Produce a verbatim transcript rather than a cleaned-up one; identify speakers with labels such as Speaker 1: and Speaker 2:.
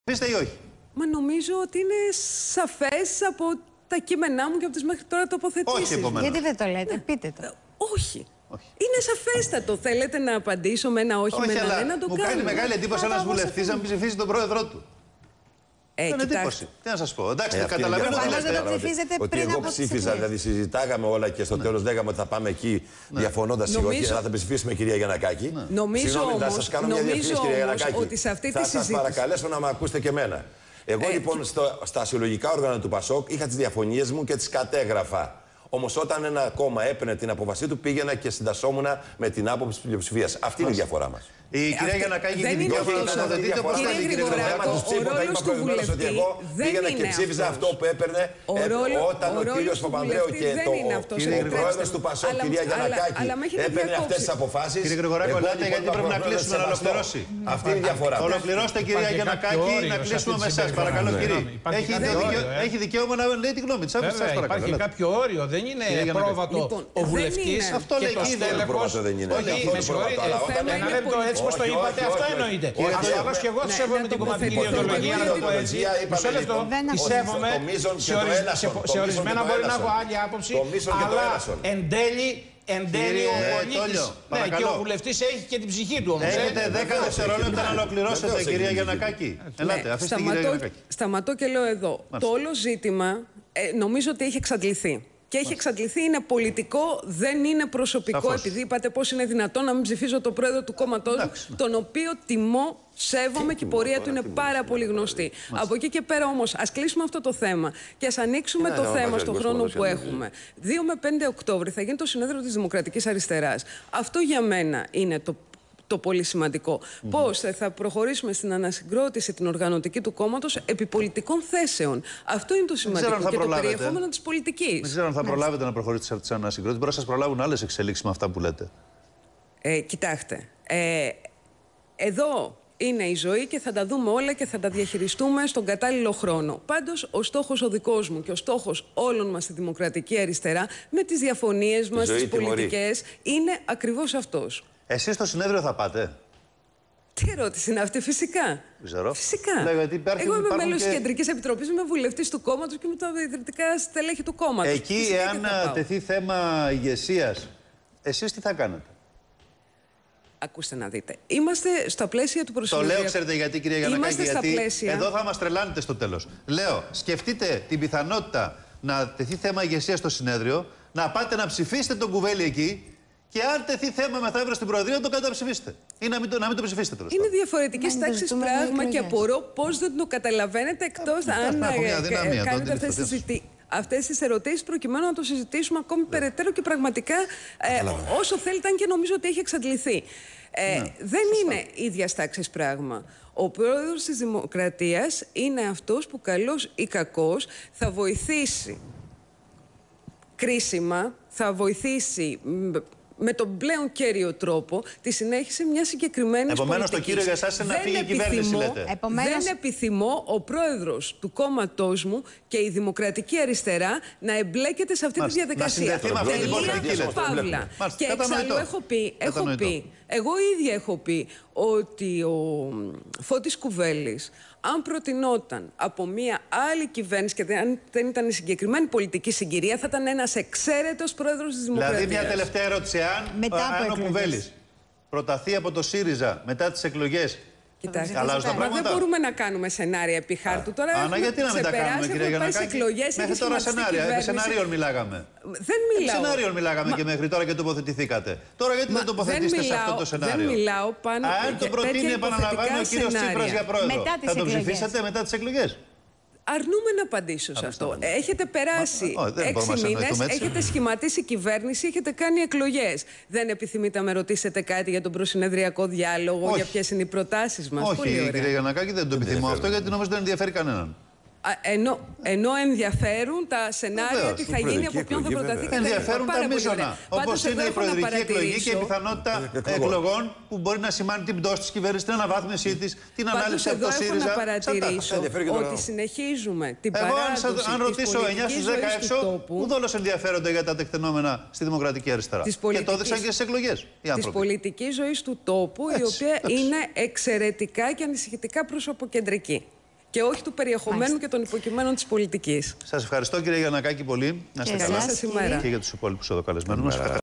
Speaker 1: Πείστε ή όχι?
Speaker 2: Μα νομίζω ότι είναι σαφές από τα κείμενά μου και από τις μέχρι τώρα τοποθετήσεις.
Speaker 1: Όχι, επομένως.
Speaker 3: Γιατί δεν το λέτε, πείτε το.
Speaker 2: Όχι.
Speaker 1: Όχι.
Speaker 2: Είναι σαφέστατο. Θέλετε να απαντήσω με ένα όχι,
Speaker 1: Όχι,
Speaker 2: με ένα
Speaker 1: αλλά
Speaker 2: ναι, να το
Speaker 1: μου
Speaker 2: κάνουμε.
Speaker 1: κάνει μεγάλη εντύπωση ένας βουλευτής να μην ψηφίσει τον πρόεδρό του.
Speaker 2: Ε,
Speaker 1: Είναι
Speaker 2: κοιτάξτε.
Speaker 1: εντύπωση. Τι να σας πω. Εντάξει,
Speaker 4: Ε,
Speaker 1: το καταλαβαίνω τι
Speaker 3: Προφανώς
Speaker 1: λέτε.
Speaker 3: δεν το ψηφίζετε
Speaker 4: Ότι
Speaker 3: πριν
Speaker 4: εγώ
Speaker 3: από τις
Speaker 4: ψήφιζα,
Speaker 3: εκλογές.
Speaker 4: δηλαδή συζητάγαμε όλα και στο τέλος λέγαμε ότι θα πάμε εκεί διαφωνώντας.
Speaker 2: Νομίζω-
Speaker 4: Να θα ψηφίσουμε, κυρία Γιαννακάκη.
Speaker 2: Νομίζω
Speaker 4: Συγγνώμη, θα
Speaker 2: όμως-
Speaker 4: σας κάνω μια
Speaker 2: νομίζω
Speaker 4: διευθύνση, κυρία
Speaker 2: όμως
Speaker 4: Γιαννακάκη.
Speaker 2: ότι σε αυτή τη
Speaker 4: θα σας
Speaker 2: συζήτηση-
Speaker 4: παρακαλέσω να με ακούσετε και εμένα. Εγώ
Speaker 2: Ε,
Speaker 4: λοιπόν στο, στα συλλογικά όργανα του ΠΑΣΟΚ είχα τις διαφωνίες μου και τις κατέγραφα. Όμως όταν ένα κόμμα έπαιρνε την απόφασή του, πήγαινα και συντασσόμουν με την άποψη της πλειοψηφίας. Αυτή είναι η διαφορά μας.
Speaker 1: Η κυρία
Speaker 2: αυτή-
Speaker 1: Γιαννακάκη
Speaker 2: δεν
Speaker 1: έχει
Speaker 2: είναι
Speaker 1: δικαίωμα να
Speaker 2: αυτό.
Speaker 1: τοποθετείτε όπως
Speaker 2: Κύριε
Speaker 1: θέλει, κύριε
Speaker 2: Γρηγοράκο,
Speaker 1: Γρηγοράκο.
Speaker 4: Τους
Speaker 2: ο
Speaker 4: ψήφου,
Speaker 2: ρόλος
Speaker 4: είπα
Speaker 2: του
Speaker 4: προηγουμένως ότι
Speaker 2: βουλευτή
Speaker 4: εγώ
Speaker 2: δεν
Speaker 4: πήγαινα και
Speaker 2: είναι
Speaker 4: ψήφιζα
Speaker 2: αυτός.
Speaker 4: αυτό που έπαιρνε
Speaker 2: Ο
Speaker 4: ε,
Speaker 2: ρόλο-
Speaker 4: όταν
Speaker 2: ο
Speaker 4: ο
Speaker 2: ρόλος
Speaker 4: κύριος
Speaker 2: του
Speaker 4: Παπανδρέου
Speaker 2: βουλευτή
Speaker 4: και
Speaker 2: δεν
Speaker 4: το,
Speaker 2: είναι αυτός,
Speaker 4: ο
Speaker 2: επιτρέψτε
Speaker 4: πρόεδρος
Speaker 2: μου.
Speaker 4: του ΠΑΣΟΚ,
Speaker 2: Αλλά-
Speaker 4: κυρία
Speaker 2: αλλά-
Speaker 4: Γιαννακάκη,
Speaker 2: αλλά με έχετε
Speaker 4: έπαιρνε
Speaker 2: διακόψει.
Speaker 4: αυτές τις αποφάσεις.
Speaker 1: Κύριε Γρηγοράκο,
Speaker 4: Εγώ,
Speaker 1: ελάτε,
Speaker 4: λοιπόν,
Speaker 1: γιατί
Speaker 4: το
Speaker 1: πρέπει να
Speaker 4: πρόεδρο
Speaker 1: κλείσουμε, να
Speaker 4: σεβαστό.
Speaker 1: ολοκληρώσει.
Speaker 4: Αυτή είναι η διαφορά.
Speaker 1: Ολοκληρώστε, κυρία Γιαννακάκη, να κλείσουμε με εσάς. Παρακαλώ, κύριε. Έχει δικαίω- Έχει δικαίωμα να λέει τη γνώμη της. Άφησε σας,
Speaker 5: Βέβαια,
Speaker 1: παρακαλώ.
Speaker 5: υπάρχει
Speaker 1: Ελάτε.
Speaker 5: κάποιο όριο. Δεν είναι
Speaker 1: Κύριε Γιαννακάκη.
Speaker 5: πρόβατο
Speaker 2: Λοιπόν,
Speaker 5: ο
Speaker 2: δεν
Speaker 5: βουλευτής
Speaker 2: είναι.
Speaker 1: Αυτό
Speaker 5: και
Speaker 1: λέει
Speaker 5: το
Speaker 1: και η
Speaker 5: στέλεχος.
Speaker 4: πρόβατο δεν είναι.
Speaker 5: Όχι,
Speaker 4: Αυτό
Speaker 5: με
Speaker 4: είναι πρόβατο,
Speaker 5: συγχωρείτε.
Speaker 4: αλλά όταν
Speaker 2: είναι
Speaker 5: Ένα λεπτό, έτσι πως το
Speaker 4: όχι,
Speaker 5: είπατε,
Speaker 4: όχι,
Speaker 5: αυτό
Speaker 4: όχι.
Speaker 5: εννοείται.
Speaker 4: Όχι,
Speaker 5: Ασφαλώς
Speaker 4: όχι.
Speaker 5: και εγώ
Speaker 2: Ναι,
Speaker 5: σέβομαι
Speaker 2: να
Speaker 5: την κομματική
Speaker 2: τοποθετηθώ.
Speaker 5: ιδεολογία, να το πω έτσι.
Speaker 4: Είπαμε,
Speaker 5: Μισό λεπτό.
Speaker 4: λοιπόν,
Speaker 2: Δεν
Speaker 5: Τη
Speaker 2: ακούω.
Speaker 5: σέβομαι.
Speaker 4: Το μείζον και
Speaker 5: Σε
Speaker 4: το
Speaker 5: ορι-
Speaker 4: έλασον.
Speaker 5: σε-
Speaker 4: Το
Speaker 5: Σε
Speaker 4: μείζον
Speaker 5: ορισμένα
Speaker 4: και το
Speaker 5: μπορεί να
Speaker 4: έλασον.
Speaker 5: έχω άλλη άποψη,
Speaker 4: Το μείζον και το
Speaker 5: αλλά
Speaker 4: έλασον.
Speaker 5: εν τέλει. Εν τέλει ο
Speaker 1: Ναι,
Speaker 5: πολίτης,
Speaker 1: Τόλιο,
Speaker 5: ναι, και
Speaker 1: παρακαλώ.
Speaker 5: ο βουλευτής έχει και την ψυχή του όμως. ε.
Speaker 1: Έχετε δέκα δευτερόλεπτα να ολοκληρώσετε,
Speaker 4: Βεβαίως έχει
Speaker 1: κυρία
Speaker 4: την
Speaker 1: Γιαννακάκη. Ελάτε,
Speaker 2: Ναι,
Speaker 1: αφήστε την κυρία
Speaker 2: σταματώ,
Speaker 1: Γιαννακάκη.
Speaker 2: σταματώ και λέω εδώ. Το όλο ζήτημα ε, νομίζω ότι έχει εξαντληθεί. Και έχει εξαντληθεί, είναι πολιτικό, δεν είναι προσωπικό.
Speaker 1: Σαφώς.
Speaker 2: Επειδή είπατε πώς είναι δυνατόν να μην ψηφίζω τον πρόεδρο του κόμματός μου,
Speaker 1: Εντάξει, ναι.
Speaker 2: τον οποίο τιμώ, σέβομαι και η πορεία του είναι πάρα πολύ γνωστή. Από εκεί και πέρα όμως, ας κλείσουμε αυτό το θέμα και ας ανοίξουμε
Speaker 4: Ναι,
Speaker 2: το
Speaker 4: ναι,
Speaker 2: θέμα
Speaker 4: ναι,
Speaker 2: στον
Speaker 4: ναι,
Speaker 2: χρόνο
Speaker 4: ναι,
Speaker 2: που
Speaker 4: ναι, ναι.
Speaker 2: έχουμε. δύο με πέντε Οκτώβρη θα γίνει το συνέδριο της Δημοκρατικής Αριστεράς. Αυτό για μένα είναι το το πολύ σημαντικό. Mm-hmm. Πώς θα προχωρήσουμε στην ανασυγκρότηση την οργανωτική του κόμματος επί πολιτικών θέσεων. Αυτό είναι το σημαντικό
Speaker 1: αν θα
Speaker 2: και
Speaker 1: προλάβετε.
Speaker 2: το περιεχόμενο της πολιτικής.
Speaker 1: Δεν ξέρω αν θα προλάβετε να προχωρήσετε σε αυτή τη ανασυγκρότηση. Μπορεί να σας προλάβουν άλλες εξελίξεις με αυτά που λέτε.
Speaker 2: Ε, κοιτάξτε, ε, εδώ είναι η ζωή και θα τα δούμε όλα και θα τα διαχειριστούμε στον κατάλληλο χρόνο. Πάντως, ο στόχος ο δικός μου και ο στόχος όλων μας στη Δημοκρατική Αριστερά, με τις διαφωνίες μας,
Speaker 4: ζωή
Speaker 2: τις
Speaker 4: τιμωρεί.
Speaker 2: πολιτικές, είναι ακριβώς αυτός.
Speaker 1: Εσείς στο συνέδριο θα πάτε?
Speaker 2: Τι ερώτηση είναι αυτή, φυσικά.
Speaker 1: Δεν ξέρω.
Speaker 2: Φυσικά.
Speaker 1: Λέω, γιατί υπάρχει-
Speaker 2: Εγώ είμαι
Speaker 1: υπάρχουν
Speaker 2: μέλος
Speaker 1: και-
Speaker 2: της Κεντρικής Επιτροπής, είμαι βουλευτής του κόμματος και είμαι τα ιδρυτικά στελέχη του κόμματος.
Speaker 1: Εκεί,
Speaker 2: Φυσικά και
Speaker 1: εάν
Speaker 2: θα πάω.
Speaker 1: τεθεί θέμα ηγεσίας, εσείς τι θα κάνετε?
Speaker 2: Ακούστε να δείτε. Είμαστε στα πλαίσια του
Speaker 1: Το
Speaker 2: προσυνεδριακού.
Speaker 1: λέω, ξέρετε γιατί, κυρία Γιαννακάκη,
Speaker 2: Είμαστε στα
Speaker 1: γιατί
Speaker 2: πλαίσια.
Speaker 1: εδώ θα μας τρελάνετε στο τέλος. Λέω, σκεφτείτε την πιθανότητα να τεθεί θέμα ηγεσία στο συνέδριο, να πάτε να ψηφίσετε τον Κουβέλη εκεί και αν τεθεί θέμα μεθαύριο στην Προεδρία, να το καταψηφίσετε. Ή να μην το, να μην το ψηφίσετε τέλος
Speaker 2: Είναι
Speaker 1: πάντων.
Speaker 2: διαφορετική
Speaker 3: Να
Speaker 2: τάξη
Speaker 3: συζητούμε
Speaker 2: πράγμα
Speaker 3: με
Speaker 2: και
Speaker 3: εκλογές.
Speaker 2: απορώ πώς δεν το καταλαβαίνετε εκτός
Speaker 1: Ε,
Speaker 2: αν
Speaker 1: έχω μια
Speaker 2: ε,
Speaker 1: αδυναμία,
Speaker 2: ε,
Speaker 1: το
Speaker 2: κάνετε
Speaker 1: αντιληφθώ,
Speaker 2: αυτές τις,
Speaker 1: τέλος.
Speaker 2: ζητη- αυτές τις ερωτήσεις προκειμένου να το συζητήσουμε ακόμη περαιτέρω και πραγματικά ε, όσο θέλετε, αν και νομίζω ότι έχει εξαντληθεί. Ε, δεν είναι ίδια τάξη πράγμα. Ο πρόεδρος της Δημοκρατίας είναι αυτός που καλός ή κακός θα βοηθήσει κρίσιμα, θα βοηθήσει μ, με τον πλέον κέριο τρόπο τη συνέχιση μια συγκεκριμένη πολιτική.
Speaker 1: Επομένως, το κύριο για εσάς είναι να φύγει η κυβέρνηση, λέτε.
Speaker 3: Επομένως-
Speaker 2: Δεν επιθυμώ ο πρόεδρος του κόμματός μου και η Δημοκρατική Αριστερά να εμπλέκεται σε αυτή
Speaker 1: Μάλιστα.
Speaker 2: τη διαδικασία.
Speaker 1: Να συνδεθεί με αυτή την
Speaker 2: Τελεία
Speaker 1: πολιτική,
Speaker 2: και
Speaker 1: λέτε.
Speaker 2: παύλα.
Speaker 1: Μάλιστα.
Speaker 2: Και εξάλλου
Speaker 1: Κατανοητό.
Speaker 2: έχω πει, έχω
Speaker 1: Κατανοητό.
Speaker 2: πει, εγώ ίδια έχω πει ότι ο Φώτης Κουβέλης, αν προτινόταν από μια άλλη κυβέρνηση και αν δεν ήταν η συγκεκριμένη πολιτική συγκυρία, θα ήταν ένας εξαίρετος πρόεδρος της Δημοκρατίας.
Speaker 1: Δηλαδή, μια τελευταία ερώτηση. Αν,
Speaker 3: Μετά από
Speaker 1: αν ο
Speaker 3: εκλογές.
Speaker 1: Κουβέλης προταθεί από το ΣΥΡΙΖΑ μετά τις εκλογές,
Speaker 2: Κοιτάξτε,
Speaker 1: αλλάζουν τα
Speaker 2: μα
Speaker 1: πράγματα?
Speaker 2: δεν μπορούμε να κάνουμε σενάρια επί χάρτου. Τώρα
Speaker 1: Άνα,
Speaker 2: έχουμε
Speaker 1: γιατί να μην τα
Speaker 2: ξεπεράσει,
Speaker 1: κάνουμε, κυρία
Speaker 2: έχουμε πάει σε
Speaker 1: Γιαννακάκη?
Speaker 2: εκλογές,
Speaker 1: Μέχρι
Speaker 2: έχει
Speaker 1: τώρα
Speaker 2: σχηματιστεί
Speaker 1: σενάρια, επί
Speaker 2: κυβέρνηση.
Speaker 1: σενάριων μιλάγαμε.
Speaker 2: Δεν
Speaker 1: Επί
Speaker 2: μιλάω.
Speaker 1: σενάριων μιλάγαμε
Speaker 2: Μα-
Speaker 1: και μέχρι τώρα και τοποθετηθήκατε. Τώρα γιατί
Speaker 2: Μα
Speaker 1: δεν τοποθετήσετε
Speaker 2: δεν
Speaker 1: σε αυτό το
Speaker 2: μιλάω-
Speaker 1: σενάριο?
Speaker 2: δεν μιλάω πάνω
Speaker 1: Αν
Speaker 2: για
Speaker 1: το προτείνει,
Speaker 2: τέτοια
Speaker 1: επαναλαμβάνει ο
Speaker 2: υποθετικά
Speaker 1: κύριος Τσίπρας
Speaker 2: σενάρια.
Speaker 1: για πρόεδρο,
Speaker 3: Μετά τις
Speaker 1: θα το
Speaker 3: εκλογές.
Speaker 1: ψηφίσετε μετά τις εκλογές?
Speaker 2: Αρνούμε να απαντήσω σε αυτό. Έχετε περάσει
Speaker 1: Μα- Ω, δεν μπορούμε
Speaker 2: έξι
Speaker 1: να
Speaker 2: μήνες,
Speaker 1: συνεννοηθούμε έτσι.
Speaker 2: έχετε σχηματίσει κυβέρνηση, έχετε κάνει εκλογές. Δεν επιθυμείτε να με ρωτήσετε κάτι για τον προσυνεδριακό διάλογο,
Speaker 1: Όχι.
Speaker 2: για ποιες είναι οι προτάσεις μας? Πολύ
Speaker 1: Όχι,
Speaker 2: ωραία.
Speaker 1: κυρία Γιαννακάκη, δεν το επιθυμώ αυτό γιατί νομίζω δεν ενδιαφέρει κανέναν.
Speaker 2: Α, ενώ, ενώ ενδιαφέρουν τα σενάρια,
Speaker 1: Βεβαίως.
Speaker 2: τι θα γίνει,
Speaker 4: Προεδρική
Speaker 2: από ποιον θα
Speaker 4: εκλογή,
Speaker 2: προταθεί.
Speaker 4: βέβαια.
Speaker 2: κτλ.
Speaker 1: Ενδιαφέρουν τα
Speaker 2: Πάρα πολύ
Speaker 1: μείζωνα.
Speaker 2: ωραία. Πάντως,
Speaker 1: Όπως είναι
Speaker 2: εδώ
Speaker 1: η
Speaker 2: έχω να
Speaker 1: προεδρική εκλογή και η
Speaker 2: παρατηρήσω-
Speaker 1: πιθανότητα
Speaker 4: Εκλογών.
Speaker 1: εκλογών που μπορεί να σημάνει την πτώση της κυβέρνησης, την αναβάθμισή της, την
Speaker 2: Πάντως
Speaker 1: ανάλυση από
Speaker 2: εδώ
Speaker 1: το
Speaker 2: έχω
Speaker 1: ΣΥΡΙΖΑ.
Speaker 2: να
Speaker 1: Σαν τα-
Speaker 2: παρατηρήσω
Speaker 4: ενδιαφέρει και το
Speaker 2: ότι
Speaker 4: λαό.
Speaker 2: συνεχίζουμε την
Speaker 1: Εγώ, αν,
Speaker 2: παράδοση
Speaker 1: σας- αν
Speaker 2: της
Speaker 1: ρωτήσω εννιά
Speaker 2: πολιτικής
Speaker 1: στους δέκα
Speaker 2: ζωής
Speaker 1: έξω,
Speaker 2: του τόπου,
Speaker 1: που δόλως ενδιαφέρονται για τα τεκτενόμενα στη Δημοκρατική Αριστερά.
Speaker 2: Της
Speaker 1: Και το
Speaker 2: πολιτικής-
Speaker 1: έδειξαν και στις εκλογές οι
Speaker 2: της
Speaker 1: άνθρωποι.
Speaker 2: πολιτικής ζωής του τόπου, η
Speaker 1: Έτσι,
Speaker 2: οποία
Speaker 1: εντάξει.
Speaker 2: είναι εξαιρετικά και ανησυχητικά προσωποκεντρική. και όχι του περιεχομένου
Speaker 3: Μάλιστα.
Speaker 2: και των υποκειμένων της πολιτικής.
Speaker 1: Σας ευχαριστώ κύριε Γιαννακάκη πολύ. Να είστε
Speaker 3: Και
Speaker 1: καλά.
Speaker 3: εσάς,
Speaker 2: σας ημέρα.
Speaker 1: Και για τους υπόλοιπους εδώ καλεσμένους μας.